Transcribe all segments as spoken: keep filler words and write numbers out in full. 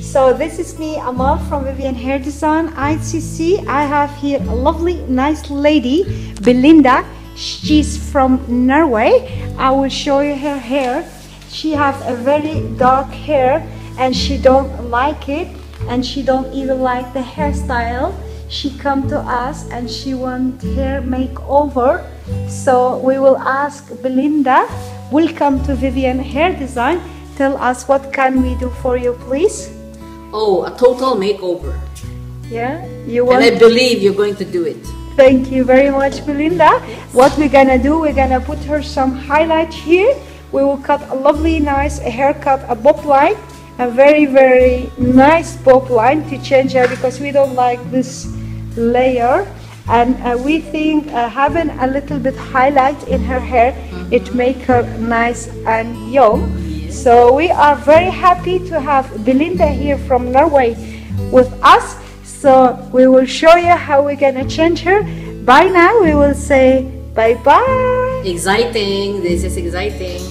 So this is me, Amal from Vivian Hair Design I C C. I have here a lovely, nice lady, Belinda. She's from Norway. I will show you her hair. She has a very dark hair and she don't like it, and she don't even like the hairstyle. She come to us and she want hair makeover. So we will ask Belinda, welcome to Vivian Hair Design. Tell us what can we do for you, please? Oh, a total makeover. Yeah, you want. And I believe you're going to do it. Thank you very much, Belinda. What we're gonna do, we're gonna put her some highlight here. We will cut a lovely, nice haircut, a bob line, a very, very nice bob line to change her because we don't like this layer. And uh, we think uh, having a little bit highlight in her hair, mm-hmm. it make her nice and young. Yes. So we are very happy to have Belinda here from Norway with us. So we will show you how we're gonna change her. By now we will say bye-bye. Exciting, this is exciting.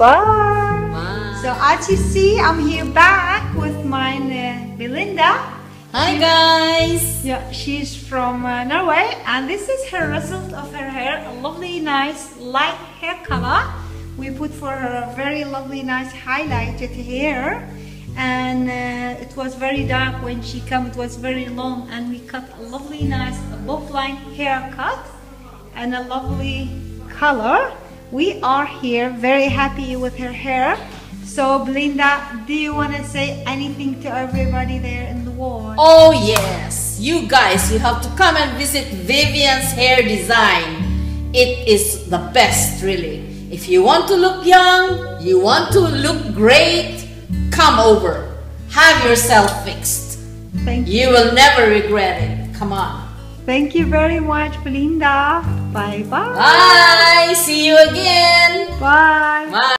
Bye. Bye. So as you see, I'm here back with my uh, Belinda. Hi guys! Yeah, she's from uh, Norway, and this is her result of her hair. A lovely, nice, light hair color. We put for her a very lovely, nice highlighted hair, and uh, it was very dark when she came. It was very long, and we cut a lovely, nice bob line haircut and a lovely color. We are here very happy with her hair. So Belinda, do you want to say anything to everybody there in the world? Oh yes, you guys, you have to come and visit Vivian's Hair Design. It is the best, really. If you want to look young, you want to look great, come over. Have yourself fixed. Thank you. You will never regret it. Come on. Thank you very much, Belinda. Bye-bye. Bye. See you again. Bye. Bye.